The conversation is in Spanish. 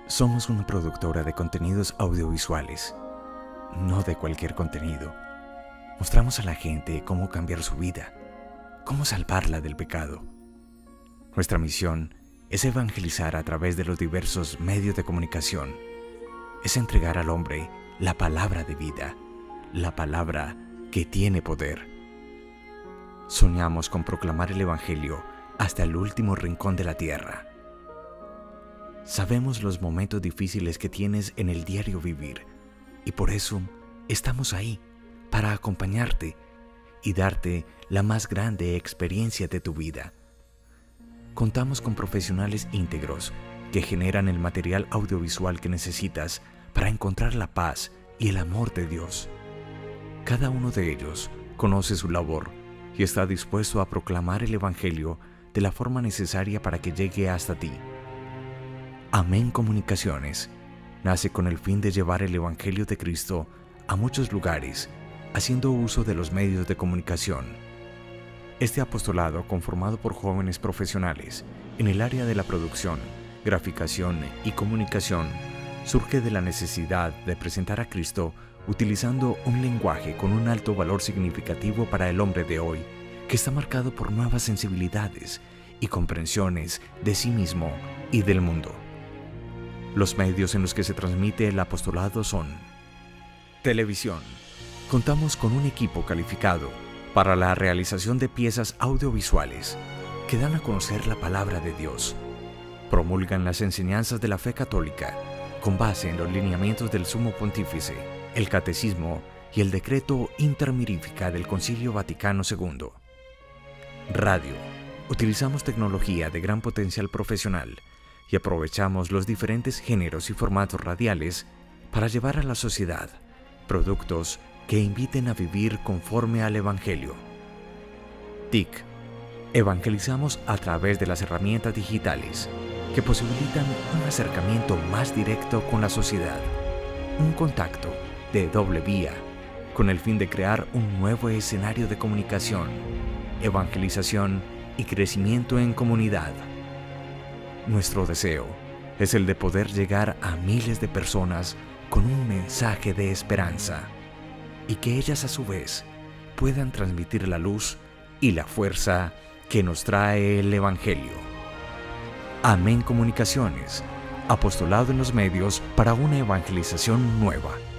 Somos una productora de contenidos audiovisuales, no de cualquier contenido. Mostramos a la gente cómo cambiar su vida, cómo salvarla del pecado. Nuestra misión es evangelizar a través de los diversos medios de comunicación. Es entregar al hombre la palabra de vida, la palabra que tiene poder. Soñamos con proclamar el Evangelio hasta el último rincón de la tierra. Sabemos los momentos difíciles que tienes en el diario vivir y por eso estamos ahí para acompañarte y darte la más grande experiencia de tu vida. Contamos con profesionales íntegros que generan el material audiovisual que necesitas para encontrar la paz y el amor de Dios. Cada uno de ellos conoce su labor y está dispuesto a proclamar el Evangelio de la forma necesaria para que llegue hasta ti. Amén Comunicaciones nace con el fin de llevar el Evangelio de Cristo a muchos lugares, haciendo uso de los medios de comunicación. Este apostolado, conformado por jóvenes profesionales en el área de la producción, graficación y comunicación, surge de la necesidad de presentar a Cristo utilizando un lenguaje con un alto valor significativo para el hombre de hoy, que está marcado por nuevas sensibilidades y comprensiones de sí mismo y del mundo. Los medios en los que se transmite el apostolado son: televisión. Contamos con un equipo calificado para la realización de piezas audiovisuales que dan a conocer la palabra de Dios, promulgan las enseñanzas de la fe católica con base en los lineamientos del Sumo Pontífice, el Catecismo y el Decreto Intermirifica del Concilio Vaticano II. Radio. Utilizamos tecnología de gran potencial profesional y aprovechamos los diferentes géneros y formatos radiales para llevar a la sociedad productos que inviten a vivir conforme al Evangelio. TIC. Evangelizamos a través de las herramientas digitales que posibilitan un acercamiento más directo con la sociedad, un contacto de doble vía, con el fin de crear un nuevo escenario de comunicación, evangelización y crecimiento en comunidad. Nuestro deseo es el de poder llegar a miles de personas con un mensaje de esperanza y que ellas a su vez puedan transmitir la luz y la fuerza que nos trae el Evangelio. Amén Comunicaciones, apostolado en los medios para una evangelización nueva.